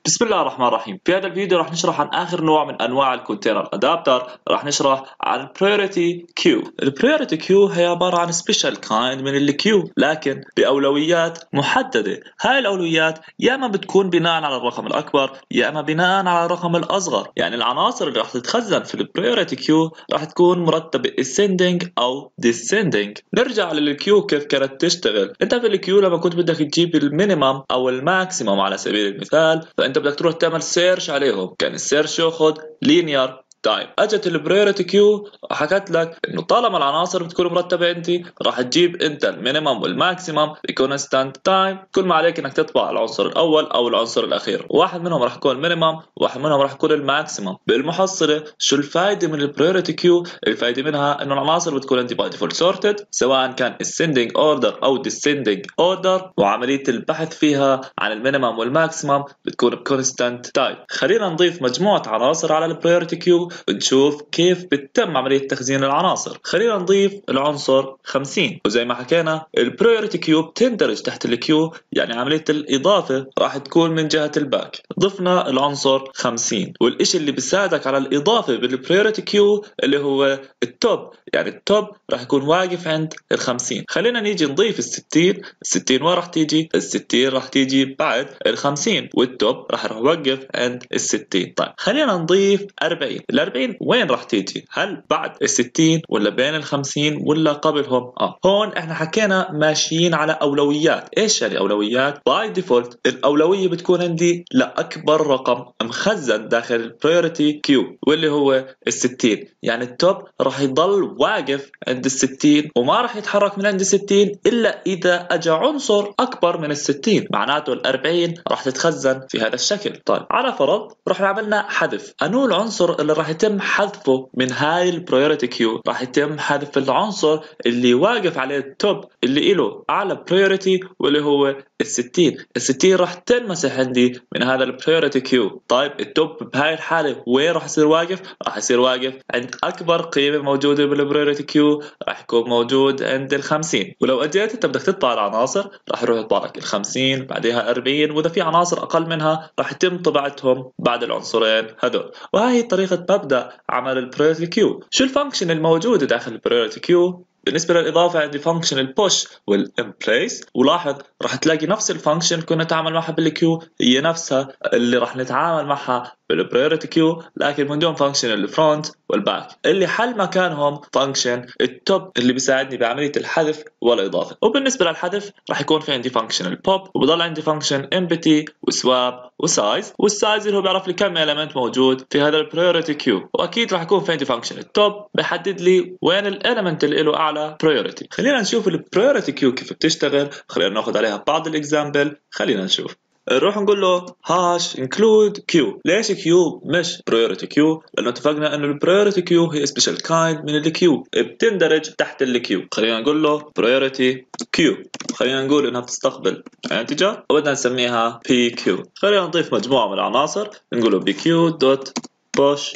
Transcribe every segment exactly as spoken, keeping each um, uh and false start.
بسم الله الرحمن الرحيم. في هذا الفيديو راح نشرح عن آخر نوع من أنواع الكونتينر أدابتر. راح نشرح عن Priority Queue. ال Priority Queue هي عبارة عن Special Kind من ال Queue لكن بأولويات محددة. هاي الأولويات يا إما بتكون بناء على الرقم الأكبر يا إما بناء على الرقم الأصغر، يعني العناصر اللي راح تتخزن في ال Priority Queue راح تكون مرتبة Ascending أو Descending. نرجع لل Queue كيف كانت تشتغل. أنت في ال Queue لما كنت بدك تجيب المينيمم أو الماكسيمم على سبيل المثال، فانت بدك تروح تعمل سيرش عليهم. كان السيرش ياخذ لينير تايم. اجت البريورتي كيو حكت لك انه طالما العناصر بتكون مرتبه عندي راح تجيب انت المينيمم والماكسيمم بكونستانت تايم. كل ما عليك انك تطبع العنصر الاول او العنصر الاخير، واحد منهم راح يكون المينيمم وواحد منهم راح يكون الماكسيمم. بالمحصله شو الفائده من البريورتي كيو؟ الفائده منها انه العناصر بتكون عندي باي ديفولت سورتد سواء كان ascending order او descending order، وعمليه البحث فيها عن المينيمم والماكسيمم بتكون بكونستانت تايم. خلينا نضيف مجموعه عناصر على البريورتي كيو ونشوف كيف بتتم عملية تخزين العناصر. خلينا نضيف العنصر خمسين، وزي ما حكينا البريورتي كيو بتندرج تحت الكيو، يعني عملية الإضافة راح تكون من جهة الباك. ضفنا العنصر خمسين، والإشي اللي بيساعدك على الإضافة بالبريورتي كيو اللي هو التوب، يعني التوب راح يكون واقف عند ال خمسين. خلينا نيجي نضيف ال ستين. ال ستين وين راح تيجي؟ ال ستين راح تيجي بعد ال خمسين، والتوب راح يوقف عند ال ستين. طيب خلينا نضيف أربعين. ال أربعين وين راح تيجي؟ هل بعد ال ستين ولا بين ال خمسين ولا قبلهم؟ اه هون احنا حكينا ماشيين على اولويات. ايش يعني اولويات؟ باي ديفولت الاولويه بتكون عندي لاكبر رقم مخزن داخل البريورتي كيو واللي هو ال ستين، يعني التوب راح يضل واقف عند ال ستين وما راح يتحرك من عند ال ستين الا اذا اجى عنصر اكبر من ال ستين، معناته ال أربعين راح تتخزن في هذا الشكل. طيب على فرض رح عملنا حذف، انو العنصر اللي راح يتم حذفه من هاي البريورتي كيو؟ راح يتم حذف العنصر اللي واقف عليه التوب اللي له اعلى بريورتي واللي هو ال ستين. ال ستين راح تنمسح عندي من هذا البريورتي كيو. طيب التوب بهاي الحاله وين راح يصير واقف؟ راح يصير واقف عند اكبر قيمه موجوده بالبريورتي كيو، راح يكون موجود عند ال خمسين. ولو اجيت انت بدك تطبع العناصر راح يروح يطبع لك ال خمسين بعدها أربعين، واذا في عناصر اقل منها راح يتم طباعتهم بعد العنصرين هذول. وهي هي طريقه مبدا عمل البريورتي كيو. شو الفانكشن الموجوده داخل البريورتي كيو؟ بالنسبه للاضافه عندي فانكشن البوش والامبليس، ولاحظ راح تلاقي نفس الفانكشن كنا نتعامل معها بالكيو هي نفسها اللي راح نتعامل معها بالبريورتي كيو، لكن من دون فانكشن الفرونت والباك. اللي حل مكانهم فانكشن التوب اللي بيساعدني بعمليه الحذف والاضافه. وبالنسبه للحذف راح يكون في عندي فانكشن البوب، وبضل عندي فانكشن امبتي وسواب وسايز. والسايز اللي هو بيعرف لي كم element موجود في هذا البريورتي كيو. واكيد راح يكون في عندي فانكشن التوب بحدد لي وين الاليمنت اللي له اعلى بريورتي. خلينا نشوف البريورتي كيو كيف بتشتغل. خلينا ناخذ عليها بعض الاكزامبل. خلينا نشوف. نروح نقول له هاش انكلود كيو. ليش كيو مش بريورتي كيو؟ لانه اتفقنا انه البريورتي كيو هي سبيشال كايند من الكيو بتندرج تحت الكيو. خلينا نقول له بريورتي كيو. خلينا نقول انها بتستقبل انتجر وبدنا نسميها بي كيو. خلينا نضيف مجموعه من العناصر. نقول له بي كيو دوت بوش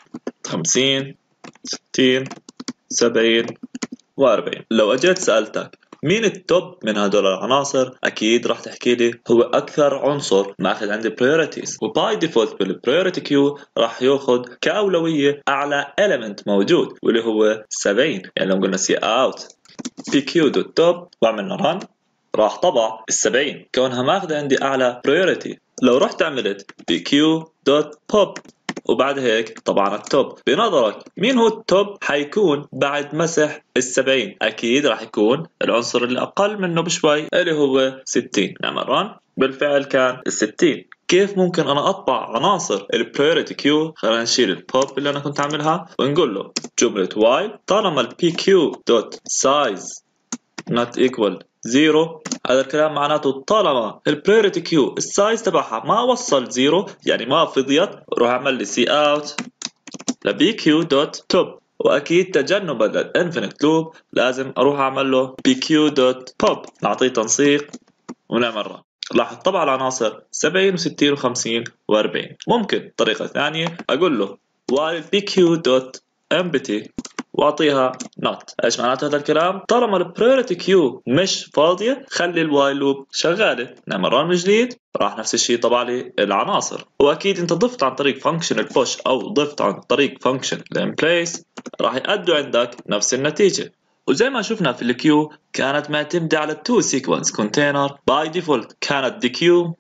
خمسين ستين سبعين وأربعين. لو اجيت سالتك مين التوب من هدول العناصر؟ اكيد راح تحكي لي هو اكثر عنصر ماخذ عندي بريورتيز، وباي ديفولت بالبريورتي كيو راح ياخذ كاولويه اعلى element موجود واللي هو سبعين. يعني لو قلنا سي اوت بي كيو دوت توب وعملنا ران راح طبع ال سبعين كونها ماخذه عندي اعلى بريورتي. لو رحت عملت بي كيو دوت بوب وبعد هيك طبعا التوب، بنظرك مين هو التوب حيكون بعد مسح السبعين؟ اكيد راح يكون العنصر اللي اقل منه بشوي اللي هو ستين. نعمل ران بالفعل كان الستين. كيف ممكن انا اطبع عناصر البريورتي كيو؟ خلينا نشيل البوب اللي انا كنت عاملها ونقول له جمله وايل طالما البي كيو دوت سايز not equal زيرو. هذا الكلام معناته طالما البريورتي كيو السايز تبعها ما وصل زيرو، يعني ما فضيت، روح اعمل لي سي اوت لبي كيو دوت توب. واكيد تجنبا للانفينيت لوب لازم اروح اعمل له بي كيو دوت بوب. نعطيه تنسيق ونعمل رن. لاحظ طبعا العناصر سبعين وستين وخمسين وأربعين. ممكن طريقة ثانية اقول له while بي كيو دوت empty واعطيها not. ايش معناته هذا الكلام؟ طالما البريوريتي كيو مش فاضيه خلي الوايل لوب شغاله. نعمل ران من جديد، راح نفس الشيء طبع لي العناصر. واكيد انت ضفت عن طريق فانكشن البوش او ضفت عن طريق فانكشن الامبليس راح يأدوا عندك نفس النتيجه. وزي ما شفنا في الكيو كانت معتمده على التو سيكونس كونتينر باي ديفولت، كانت دي كيو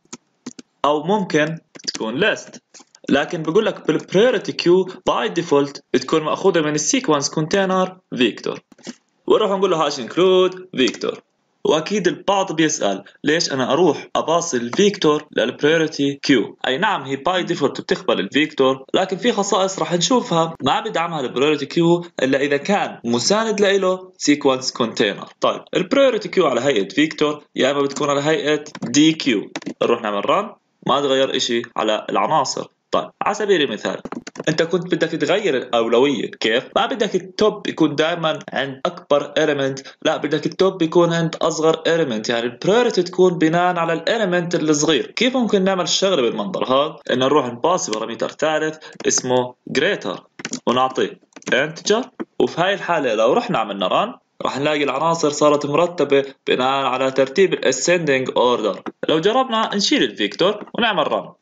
او ممكن تكون list. لكن بقول لك بالبريوريتي كيو باي ديفولت تكون ماخوذه من السيكونس كونتينر فيكتور، ونروح نقول له هاش انكلود فيكتور. واكيد البعض بيسال ليش انا اروح اباصي الفيكتور للبريوريتي كيو؟ اي نعم هي باي ديفولت بتقبل الفيكتور، لكن في خصائص راح نشوفها ما بدعمها البريوريتي كيو الا اذا كان مساند له سيكونس كونتينر. طيب البريوريتي كيو على هيئه فيكتور يا اما بتكون على هيئه دي كيو. نروح نعمل رن، ما تغير اشي على العناصر. طيب على سبيل المثال انت كنت بدك تغير الاولويه، كيف؟ ما بدك التوب يكون دائما عند اكبر element، لا بدك التوب يكون عند اصغر element، يعني البريوريتي تكون بناء على الاليمنت الصغير. كيف ممكن نعمل الشغله بالمنظر هذا؟ ان نروح نباسي بارامتر ثالث اسمه greater ونعطيه integer، وفي هاي الحاله لو رحنا عملنا run راح نلاقي العناصر صارت مرتبه بناء على ترتيب الاسcending order. لو جربنا نشيل الفيكتور ونعمل run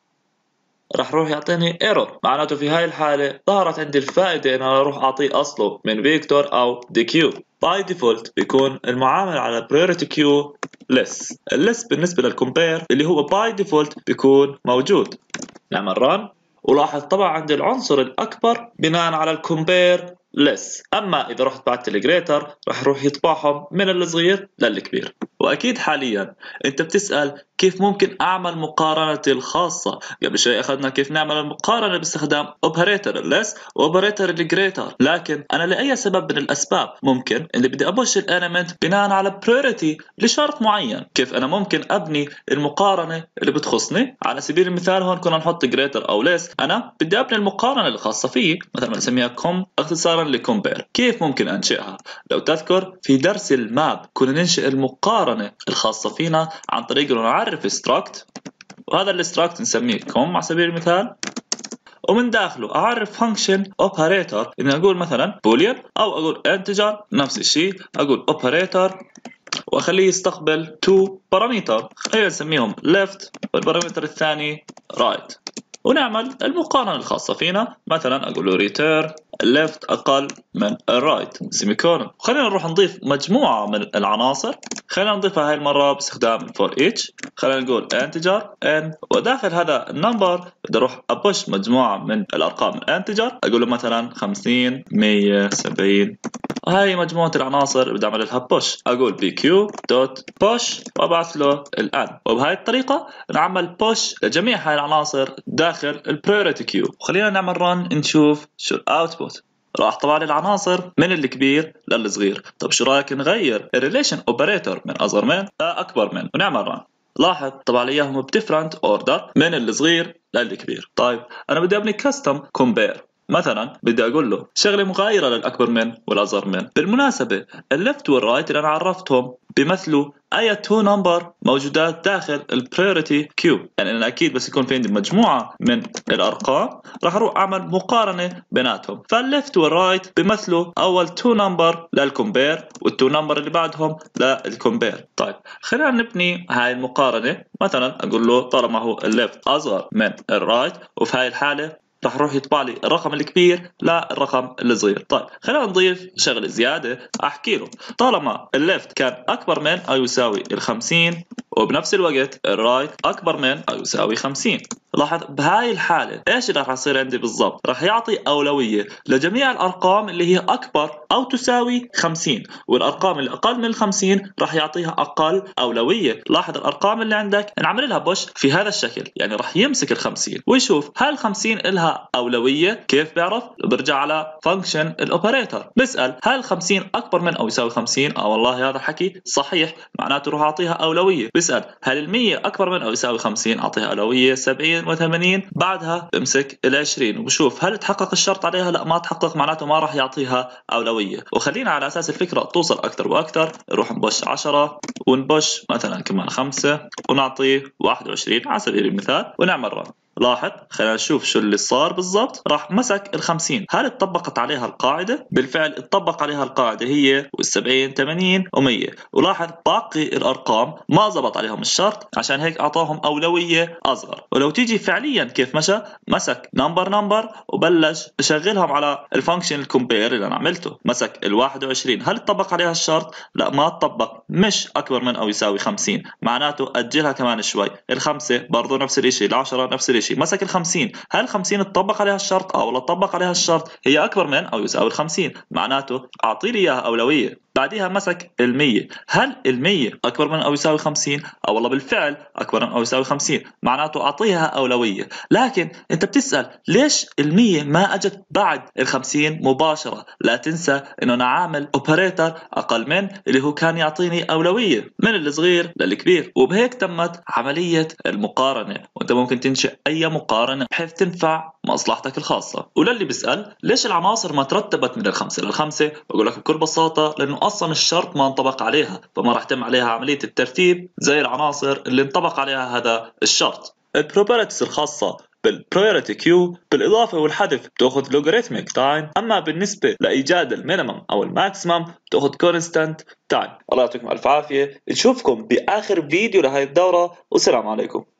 راح يروح يعطيني ايرور، معناته في هاي الحالة ظهرت عندي الفائدة ان انا اروح اعطيه اصله من فيكتور او دي كيو. باي ديفولت بيكون المعامل على priority كيو less. الليس بالنسبة للكومبير اللي هو باي ديفولت بيكون موجود. نعمل ران ولاحظ طبعا عندي العنصر الاكبر بناء على الكومبير less، اما اذا رحت بعت الجريتر راح يروح يطبعهم من الصغير للكبير. واكيد حاليا انت بتسأل كيف ممكن اعمل مقارنتي الخاصة. قبل شوي اخذنا كيف نعمل المقارنة باستخدام اوبريتور الليس واوبريتور الجريتر، لكن انا لاي سبب من الاسباب ممكن اللي بدي ابوش الاليمنت بناء على priority لشرط معين. كيف انا ممكن ابني المقارنة اللي بتخصني؟ على سبيل المثال هون كنا نحط جريتر او ليس، انا بدي ابني المقارنة الخاصة فيه مثلا بنسميها كوم اختصارا لكومبير. كيف ممكن انشئها؟ لو تذكر في درس الماب كنا ننشئ المقارنة الخاصة فينا عن طريق انه نعرف struct، وهذا الاستراكت نسميه كوم على سبيل المثال، ومن داخله اعرف فانكشن اوبريتور اني اقول مثلا بوليان او اقول انتجر نفس الشيء اقول اوبريتور واخليه يستقبل تو بارامتر، خلينا نسميهم left والبارامتر الثاني right، ونعمل المقارنة الخاصة فينا. مثلا أقول له return left أقل من right سيميكولون. خلينا نروح نضيف مجموعة من العناصر، خلينا نضيفها هاي المرة باستخدام for each. خلينا نقول integer n، وداخل هذا النمبر بدي أروح أبوش مجموعة من الأرقام الانتجر، أقول له مثلا خمسين مية سبعين، وهي مجموعة العناصر بدي أعمل لها push. أقول bq dot push وأبعث له الآن، وبهاي الطريقة نعمل push لجميع هاي العناصر داخل البريوريتي كيو. وخلينا نعمل run نشوف شو الاوتبوت. راح طبعا العناصر من الكبير للصغير. طب شو رايك نغير الريليشن اوبريتور من اصغر من لاكبر من ونعمل run؟ لاحظ طبعا اياهم بديفرنت اوردر من الصغير للكبير. طيب انا بدي ابني كاستم كومبير، مثلا بدي اقول له شغله مغايره للاكبر من والاصغر من. بالمناسبه الليفت والرايت اللي انا عرفتهم بيمثلوا اي تو نمبر موجودات داخل البريوريتي كيو، يعني انا اكيد بس يكون في عندي مجموعه من الارقام راح اروح اعمل مقارنه بيناتهم، فالليفت والرايت بيمثلوا اول تو نمبر للكومبير والتو نمبر اللي بعدهم للكومبير. طيب خلينا نبني هاي المقارنه. مثلا اقول له طالما هو الليفت اصغر من الرايت، وفي هاي الحاله راح يروح يطبع لي الرقم الكبير للرقم الصغير. طيب خلينا نضيف شغله زياده، احكي له طالما الليفت كان اكبر من او يساوي الخمسين وبنفس الوقت الرايت اكبر من او يساوي خمسين. لاحظ بهاي الحاله ايش اللي راح يصير عندي بالضبط؟ راح يعطي اولويه لجميع الارقام اللي هي اكبر او تساوي خمسين، والارقام اللي اقل من خمسين راح يعطيها اقل اولويه. لاحظ الارقام اللي عندك نعمل لها بوش في هذا الشكل، يعني راح يمسك ال خمسين ويشوف هل ال خمسين لها اولويه. كيف بيعرف؟ برجع على فانكشن الاوبريتور بسال هل ال خمسين اكبر من او يساوي خمسين؟ اه والله هذا الحكي صحيح، معناته روح اعطيها اولويه. بسال هل ال مية اكبر من او يساوي خمسين؟ اعطيها اولويه سبعين وثمانين، بعدها بمسك ال عشرين وبشوف هل تحقق الشرط عليها. لا ما تحقق، معناته ما راح يعطيها اولويه. وخلينا على اساس الفكره توصل اكثر واكثر نروح نبش عشرة ونبش مثلا كمان خمسة ونعطيه واحد وعشرين على سبيل المثال ونعمل رن. لاحظ، خلينا نشوف شو اللي صار بالضبط. راح مسك ال خمسين، هل اتطبقت عليها القاعدة؟ بالفعل اتطبق عليها القاعدة هي والسبعين ثمانين ومية. ولاحظ باقي الأرقام ما زبط عليهم الشرط، عشان هيك أعطاهم أولوية أصغر. ولو تيجي فعليا كيف مشى، مسك نمبر نمبر وبلش يشغلهم على الفانكشن الكومبير اللي أنا عملته. مسك ال واحد وعشرين، هل اتطبق عليها الشرط؟ لا، ما اتطبق، مش أكبر من أو يساوي خمسين، معناته أجلها كمان شوي. الخمسة برضو نفس الإشي، العشرة نفس الإشي. مسك ال خمسين، هل خمسين اتطبق عليها الشرط؟ اه والله اتطبق عليها الشرط، هي أكبر من أو يساوي ال خمسين، معناته أعطي لي إياها أولوية. بعدها مسك ال مية، هل ال مية أكبر من أو يساوي خمسين؟ اه والله بالفعل أكبر من أو يساوي خمسين، معناته أعطيها أولوية. لكن أنت بتسأل ليش ال مية ما أجت بعد ال خمسين مباشرة؟ لا تنسى إنه أنا عامل أوبريتر أقل من اللي هو كان يعطيني أولوية من الصغير للكبير، وبهيك تمت عملية المقارنة. وأنت ممكن تنشئ أي مقارنة بحيث تنفع مصلحتك الخاصة. وللي بيسأل ليش العناصر ما ترتبت من الخمسة للخمسة، بقول لك بكل بساطة لأنه أصلا الشرط ما انطبق عليها، فما راح تم عليها عملية الترتيب زي العناصر اللي انطبق عليها هذا الشرط. البروبرتيز الخاصة بالبريوريتي كيو بالإضافة والحذف بتأخذ لوغاريتميك تايم، أما بالنسبة لإيجاد المينيمم أو الماكسيمم بتأخذ كونستانت تايم. الله يعطيكم ألف عافية، نشوفكم بآخر فيديو لهي الدورة، والسلام عليكم.